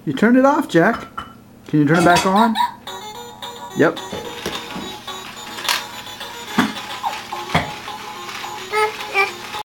You turned it off, Jack. Can you turn it back on? Yep.